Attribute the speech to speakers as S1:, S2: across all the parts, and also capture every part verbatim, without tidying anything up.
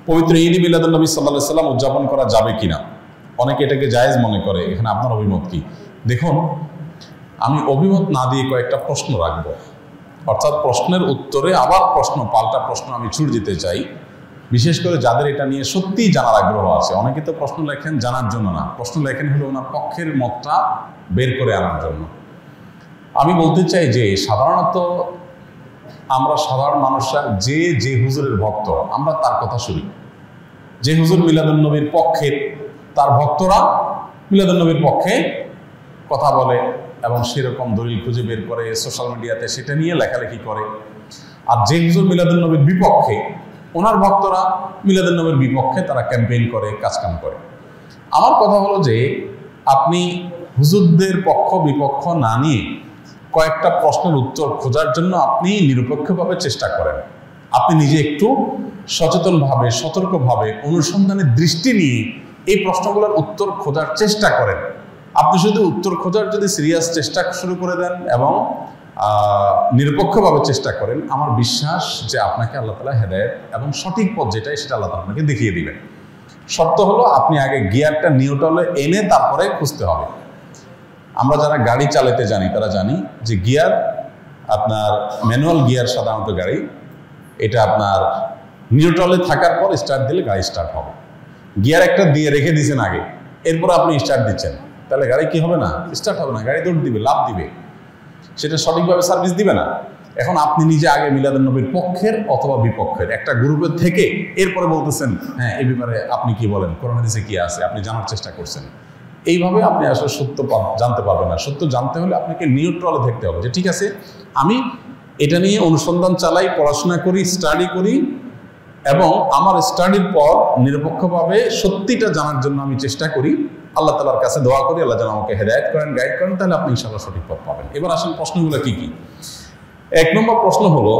S1: পবিত্র ঈদ মিলাদুন নবী সাল্লাল্লাহু আলাইহি সাল্লাম উদযাপন করা যাবে কিনা, অনেকে এটাকে জায়েজ মনে করে। এখানে আপনার অভিমত কি? দেখুন, আমি অভিমত না দিয়ে কয়েকটা প্রশ্ন রাখবো, অর্থাৎ প্রশ্নের উত্তরে আবার প্রশ্ন, পাল্টা প্রশ্ন আমি ছুড়ে দিতে চাই, বিশেষ করে যাদের এটা নিয়ে সত্যিই জানার আগ্রহ আছে। অনেকে তো প্রশ্ন লেখেন জানার জন্য না, প্রশ্ন লেখেন হলো ওনার পক্ষের মতটা বের করে আনার জন্য। আমি বলতে চাই যে সাধারণত আমরা সাধারণ মানুষরা যে যে হুজুরের ভক্ত আমরা তার কথা শুনি। যে হুজুর মিলাদুন নবীর পক্ষে, তার ভক্তরা মিলাদুন নবীর পক্ষে কথা বলে এবং সেরকম দলিল খুঁজে বের করে সোশ্যাল মিডিয়াতে সেটা নিয়ে লেখালেখি করে। আর যে হুজুর মিলাদুন নবীর বিপক্ষে, ওনার ভক্তরা মিলাদুন নবীর বিপক্ষে তারা ক্যাম্পেইন করে, কাজকাম করে। আমার কথা হলো যে আপনি হুজুরদের পক্ষ বিপক্ষ না নিয়ে কয়েকটা প্রশ্নের উত্তর খোঁজার জন্য আপনি নিরপেক্ষভাবে চেষ্টা করেন। আপনি নিজে একটু সচেতনভাবে, সতর্কভাবে, অনুসন্ধানের দৃষ্টি নিয়ে এই প্রশ্নগুলোর উত্তর খোঁজার চেষ্টা করেন। আপনি শুধু উত্তর খোঁজার যদি সিরিয়াস চেষ্টা শুরু করে দেন এবং নিরপেক্ষভাবে চেষ্টা করেন, আমার বিশ্বাস যে আপনাকে আল্লাহ তাআলা হেদায়েত এবং সঠিক পথ যেটাই সেটা আল্লাহ তাআলা আপনাকে দেখিয়ে দিবেন। শর্ত হলো আপনি আগে গিয়ারটা নিউট্রালে এনে তারপরে খুঁজতে হবে। আমরা যারা গাড়ি চালাতে জানি তারা জানি যে গিয়ার, আপনার ম্যানুয়াল গিয়ার সাধারণত গাড়ি, এটা আপনার নিউট্রালে থাকার পর স্টার্ট দিলে গাড়ি স্টার্ট হবে। গিয়ার একটা দিয়ে রেখে দিয়েছেন আগে, এরপর আপনি স্টার্ট দিচ্ছেন, তাহলে গাড়ি কি হবে না? স্টার্ট হবে না, গাড়ি দৌড় দিবে, লাফ দিবে, সেটা সঠিকভাবে সার্ভিস দিবে না। এখন আপনি নিজে আগে মিলাদুন নবীর পক্ষের অথবা বিপক্ষের একটা গ্রুপের থেকে এরপরে বলতেছেন হ্যাঁ এই ব্যাপারে আপনি কি বলেন, কোরআন হাদিসে কি আছে, আপনি জানার চেষ্টা করছেন। এইভাবে আপনি আসলে সত্য জানতে পারবেন না। সত্য জানতে হলে আপনাকে নিউট্রালে থাকতে হবে যে ঠিক আছে আমি এটা নিয়ে অনুসন্ধান চালাই, পড়াশোনা করি, স্টাডি করি এবং আমার স্টাডির পর নিরপেক্ষভাবে সত্যিটা জানার জন্য আমি চেষ্টা করি। আল্লাহ তাআলার কাছে দোয়া করি আল্লাহ যেন আমাকে হেদায়েত করেন, গাইড করেন, তাহলে আপনি ইনশাআল্লাহ সঠিক পথ পাবেন। এবার আসেন প্রশ্নগুলো কি কি। এক নম্বর প্রশ্ন হলো,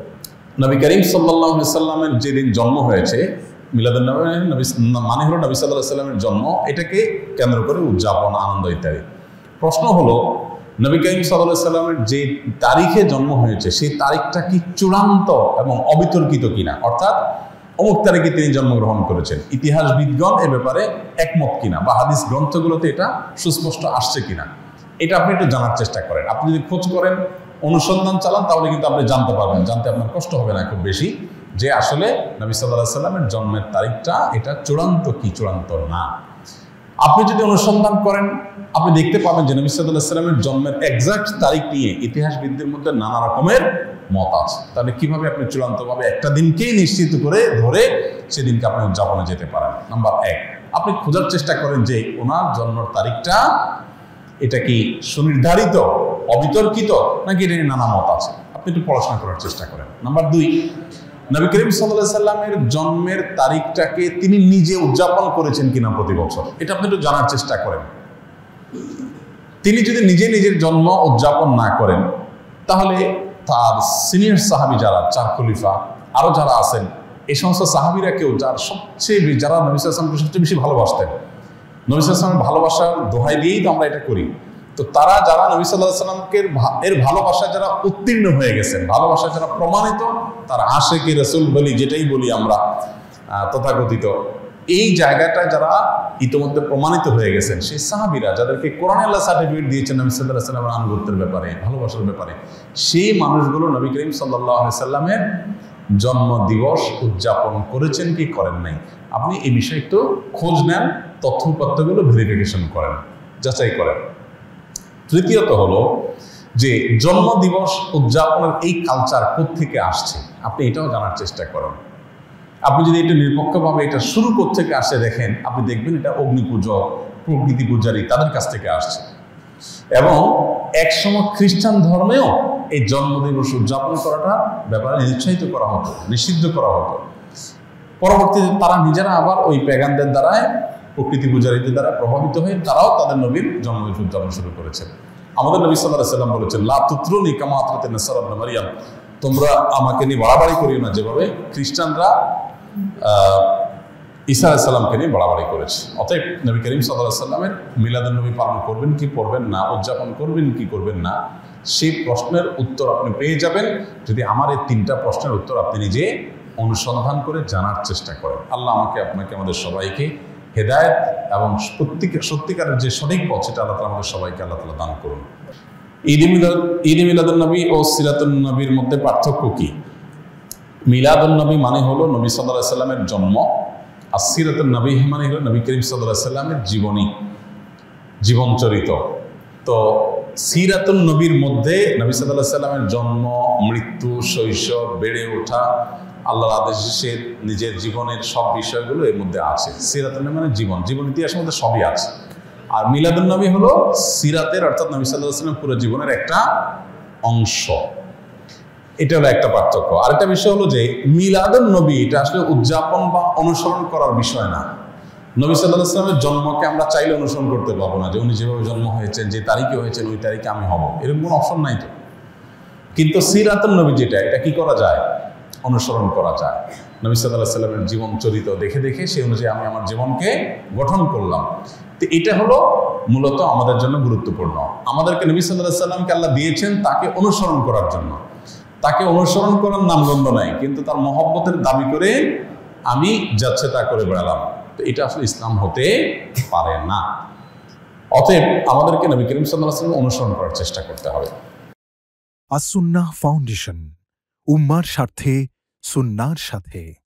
S1: নবী করিম সাল্লাল্লাহু আলাইহি সাল্লামের যেদিন জন্ম হয়েছে, মিলাদুন নবী মানে হলো নবী সাল্লাল্লাহু আলাইহি সাল্লামের জন্ম, এটাকে কেন্দ্র করে উদযাপন, আনন্দ ইত্যাদি। প্রশ্ন হলো নবী করিম সাল্লাল্লাহু আলাইহি সাল্লামের যে তারিখে জন্ম হয়েছে সেই তারিখটা কি চূড়ান্ত এবং অবিতর্কিত কিনা, অর্থাৎ অমুক তারিখে তিনি জন্মগ্রহণ করেছেন, ইতিহাসবিদগণ এ ব্যাপারে একমত কিনা বা হাদিস গ্রন্থগুলোতে এটা সুস্পষ্ট আসছে কিনা, এটা আপনি একটু জানার চেষ্টা করেন। আপনি যদি খোঁজ করেন, অনুসন্ধান চালান, তাহলে কিন্তু আপনি জানতে পারবেন, জানতে আপনার কষ্ট হবে না খুব বেশি, যে আসলে নবী সাল্লাল্লাহু আলাইহি সাল্লামের জন্মের তারিখটা এটা চূড়ান্ত কি চূড়ান্ত না। আপনি যদি অনুসন্ধান করেন আপনি দেখতে পাবেন যে নবী সাল্লাল্লাহু আলাইহি সাল্লামের জন্মের এক্সাক্ট তারিখ নিয়ে ইতিহাসবিদদের মধ্যে নানা রকমের মত আছে। তাহলে কিভাবে আপনি চূড়ান্তভাবে একটা দিনকেই নিশ্চিত করে ধরে সেদিনকে আপনি উদযাপনে যেতে পারেন? নাম্বার এক, আপনি খোঁজার চেষ্টা করেন যে ওনার জন্মের তারিখটা এটা কি সুনির্ধারিত, অবিতর্কিত, নাকি এটা নানা মত আছে, আপনি একটু পড়াশোনা করার চেষ্টা করেন। নাম্বার দুই, নবী করিম সাল্লাল্লাহু আলাইহি সাল্লামের জন্মের তারিখটাকে তিনি নিজে উদযাপন করেছেন কিনা প্রতি বছর, এটা আপনি একটু জানার চেষ্টা করেন। তিনি যদি নিজে নিজের জন্ম উদযাপন না করেন, তাহলে তার সিনিয়র সাহাবী যারা, চার খলিফা আরো যারা আছেন, এই সমস্ত সাহাবীরা কেউ যার সবচেয়ে যারা নবী সাল্লাল্লাহু আলাইহি ওয়াসাল্লামকে সবচেয়ে বেশি ভালোবাসতেন, নবী সাল্লাল্লাহু আলাইহি ওয়াসাল্লামের ভালোবাসার দোহাই দিয়েই তো আমরা এটা করি, তো তারা যারা নবী সাল্লাল্লাহু আলাইহি ওয়াসাল্লামকে এর ভালোবাসায় যারা উত্তীর্ণ হয়ে গেছেন, ভালোবাসায় যারা প্রমাণিত, তারা আশিকি রাসূল বলি, যেটাই বলি আমরা তথাকথিত, এই জায়গাটায় যারা ইতিমধ্যে প্রমাণিত হয়ে গেছেন, সেই সাহাবীরা যাদেরকে কোরআনে আল্লাহ সার্টিফিকেট দিয়েছেন নবী সাল্লাল্লাহু আলাইহি ওয়াসাল্লামের আনুগত্যের ব্যাপারে, ভালোবাসার ব্যাপারে, সেই মানুষগুলো নবী করিম সাল্লাল্লাহু আলাইহি ওয়াসাল্লামের জন্ম দিবস উদযাপন করেছেন কি করেন নাই, আপনি এই বিষয়ে একটু খোঁজ নেন, তথ্যপত্রগুলো ভেরিফিকেশন করেন, যাচাই করেন। তৃতীয়ত হলো যে জন্ম দিবস উদযাপনের এই কালচার কোত্থেকে আসছে, আপনি এটাও জানার চেষ্টা করেন। আপনি যদি এটা নিরপেক্ষভাবে এটা শুরু কোত্থেকে আসে দেখেন, আপনি দেখবেন এটা অগ্নি পূজক, প্রকৃতি পূজারী তাদের কাছ থেকে আসছে। এবং একসময় খ্রিস্টান ধর্মেও এই জন্মদিবস উদযাপন করাটা ব্যাপারে নিরুৎসাহিত করা হতো, নিষিদ্ধ করা হতো। পরবর্তীতে তারা নিজেরা আবার ওই প্যাগানদের দ্বারায়, প্রকৃতি পূজারীদের দ্বারা প্রভাবিত হয়ে তারাও তাদের নবীর জন্মদিবস উদযাপন শুরু করেছে। আমাদের নবী সাল্লাল্লাহু আলাইহি ওয়াসাল্লাম বলেছেন, লা তুতরুনি কামা আতরাতিন নাসারা ইবনে মারইয়াম, তোমরা আমাকে নিয়ে বাড়াবাড়ি করিও না যেভাবে খ্রিস্টানরা ঈসা আলাইহিস সালামকে নিয়ে বাড়াবাড়ি করেছে। অতএব নবী করিম সাল্লাল্লাহু আলাইহি ওয়াসাল্লামের মিলাদুন নবী পালন করবেন কি করবেন না, উদযাপন করবেন কি করবেন না, সেই প্রশ্নের উত্তর আপনি পেয়ে যাবেন যদি আমার এই তিনটা প্রশ্নের উত্তর আপনি নিজে অনুসন্ধান করে জানার চেষ্টা করেন। আল্লাহ আমাকে আপনাকে আমাদের সবাইকে হেদায়েত এবং প্রত্যেকের সত্যিকারের যে সঠিক পথ সেটা আল্লাহ তাআলা আমাদের সবাইকে আল্লাহ তাআলা দান করুন। ঈদ মিলাদ ঈদ মিলাদুন নবী ও সিরাতুন নবীর মধ্যে পার্থক্য কি? মিলাদুন নবী মানে হলো নবী সাল্লাল্লাহু আলাইহি সাল্লামের জন্ম, আর সিরাতুন নবী মানে হলো নবী করিম সাল্লাল্লাহু আলাইহি সাল্লামের জীবনী, জীবনচরিত। তো সিরাতুন নবীর মধ্যে নবী সাল্লাল্লাহু আলাইহি সাল্লামের জন্ম, মৃত্যু, শৈশব, বেড়ে ওঠা, আল্লাহর আদেশে নিজের জীবনের সব বিষয়গুলো এর মধ্যে আছে। সিরাতুন নবী মানে জীবন, জীবন ইতিহাসের মধ্যে সবই আছে। আর মিলাদুন নবী হলো সিরাতের অর্থাৎ নবী সাল্লাল্লাহু আলাইহি সাল্লামের পুরো জীবনের একটা অংশ। এটা হলো একটা পার্থক্য। আরেকটা বিষয় হলো যে মিলাদুন নবী এটা আসলে উদযাপন বা অনুসরণ করার বিষয় না। নবী সাল্লাল্লাহু আলাইহি সাল্লামের জন্মকে আমরা চাইলে অনুসরণ করতে পারবো না, যে উনি যেভাবে জন্ম হয়েছেন, যে তারিখে হয়েছেন, ওই তারিখে আমি হব, এরকম কোনো অপশন নাই তো। কিন্তু সিরাতুন নবী যেটা, এটা কি করা যায়? অনুসরণ করা যায়। নবী সাল্লাল্লাহু আলাইহি সাল্লামের জীবন চরিত দেখে দেখে সেই অনুযায়ী আমি আমার জীবনকে গঠন করলাম। তো এটা হলো মূলত আমাদের জন্য গুরুত্বপূর্ণ। আমাদেরকে নবী সাল্লাল্লাহু আলাইহি সাল্লামকে আল্লাহ দিয়েছেন তাকে অনুসরণ করার জন্য। তাকে অনুসরণ করার নামগন্ধ নাই, কিন্তু তার মহব্বতের দাবি করে আমি যাচ্ছে তা করে বেড়ালাম, তো এটা আসলে ইসলাম হতে পারে না। অতএব আমাদেরকে নবী করিম সাল্লাল্লাহু আলাইহি ওয়াসাল্লাম অনুসরণ করার চেষ্টা করতে হবে।
S2: আস সুন্নাহ ফাউন্ডেশন, উম্মার স্বার্থে সুন্নাহর সাথে।